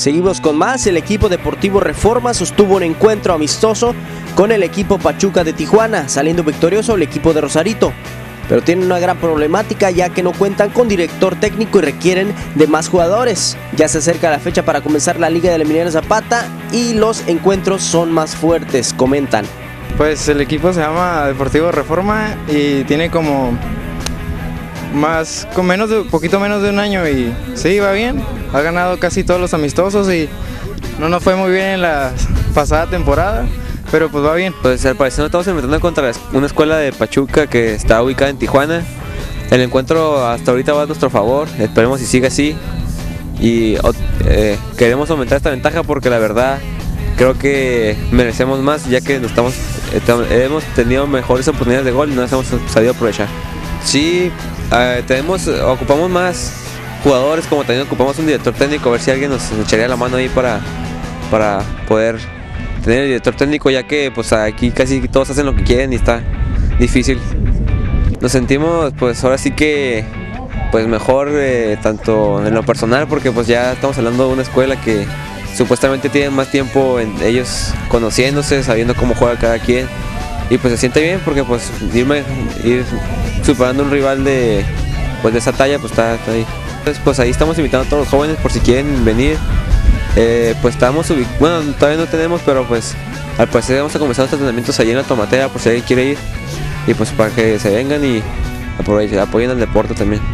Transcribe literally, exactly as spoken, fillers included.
Seguimos con más. El equipo deportivo Reforma sostuvo un encuentro amistoso con el equipo Pachuca de Tijuana, saliendo victorioso el equipo de Rosarito. Pero tienen una gran problemática, ya que no cuentan con director técnico y requieren de más jugadores. Ya se acerca la fecha para comenzar la Liga del Emiliano Zapata y los encuentros son más fuertes, comentan. Pues el equipo se llama Deportivo Reforma y tiene como más, con menos de, poquito menos de un año y sí, va bien. Ha ganado casi todos los amistosos y no nos fue muy bien en la pasada temporada, pero pues va bien. Pues al parecer nos estamos enfrentando contra una escuela de Pachuca que está ubicada en Tijuana. El encuentro hasta ahorita va a nuestro favor, esperemos y siga así. Y eh, queremos aumentar esta ventaja porque la verdad creo que merecemos más, ya que nos estamos, hemos tenido mejores oportunidades de gol y no las hemos sabido aprovechar. Sí, eh, tenemos, ocupamos más jugadores, como también ocupamos un director técnico, a ver si alguien nos echaría la mano ahí para, para poder tener el director técnico, ya que pues aquí casi todos hacen lo que quieren y está difícil. Nos sentimos pues ahora sí que pues mejor eh, tanto en lo personal, porque pues ya estamos hablando de una escuela que supuestamente tienen más tiempo en ellos conociéndose, sabiendo cómo juega cada quien, y pues se siente bien porque pues irme, ir superando un rival de, pues, de esa talla pues está, está ahí. Entonces pues ahí estamos invitando a todos los jóvenes por si quieren venir. Eh, pues estamos ubicados, bueno todavía no tenemos, pero pues al parecer vamos a comenzar los entrenamientos allí en la Tomatera por si alguien quiere ir, y pues para que se vengan y apoyen, apoyen al deporte también.